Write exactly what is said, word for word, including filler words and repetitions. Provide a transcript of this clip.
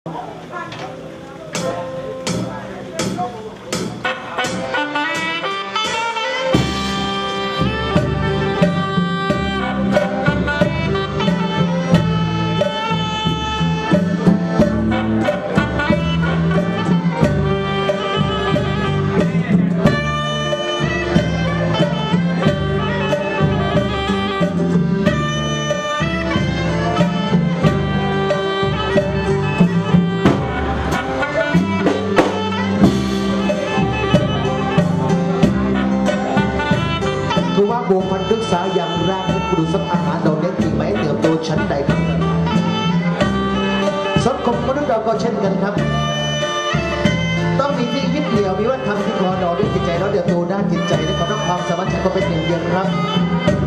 บุคคลศึกษาอย่างแรงเป็นผู้สัมอาหารเราเน้นถึงไหมเติบโตชั้นใดครับสังคมมนุษย์เราก็เช่นกันครับต้องมีที่ยึดเหนี่ยวมีวัฒนธรรมที่คลอดดอกด้วยจิตใจแล้วเติบโตด้านจิตใจและความรักความสามัคคีก็เป็นหนึ่งเดียวครับ